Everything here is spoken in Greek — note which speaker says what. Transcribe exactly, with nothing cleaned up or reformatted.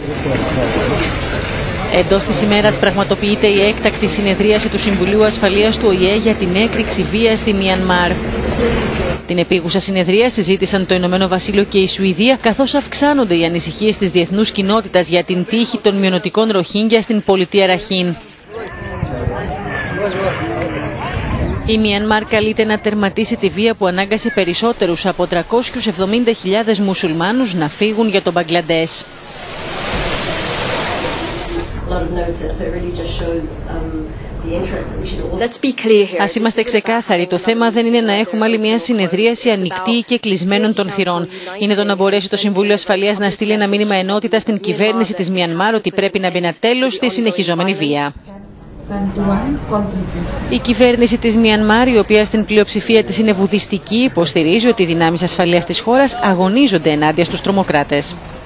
Speaker 1: Εντός της ημέρας πραγματοποιείται η έκτακτη συνεδρίαση του Συμβουλίου Ασφαλείας του Ο Η Ε για την έκρηξη βίας στη Μιανμάρ. Την επίγουσα συνεδρία συζήτησαν το Ηνωμένο Βασίλειο και η Σουηδία, καθώς αυξάνονται οι ανησυχίες της διεθνούς κοινότητας για την τύχη των μειωνοτικών Ροχίνγκια στην πολιτεία Ραχίν. Η Μιανμάρ καλείται να τερματίσει τη βία που ανάγκασε περισσότερους από τριακόσιους εβδομήντα χιλιάδες μουσουλμάνους να φύγουν για τον Μπαγκλαντές. Ας είμαστε ξεκάθαροι, το θέμα δεν είναι να έχουμε άλλη μια συνεδρίαση ανοιχτή και κλεισμένων των θυρών. Είναι το να μπορέσει το Συμβούλιο Ασφαλείας να στείλει ένα μήνυμα ενότητα στην κυβέρνηση της Μιανμάρ ότι πρέπει να μπει ένα τέλος στη συνεχιζόμενη βία. Η κυβέρνηση της Μιανμάρ, η οποία στην πλειοψηφία της είναι βουδιστική, υποστηρίζει ότι οι δυνάμεις ασφαλείας της χώρας αγωνίζονται ενάντια στους τρομοκράτες.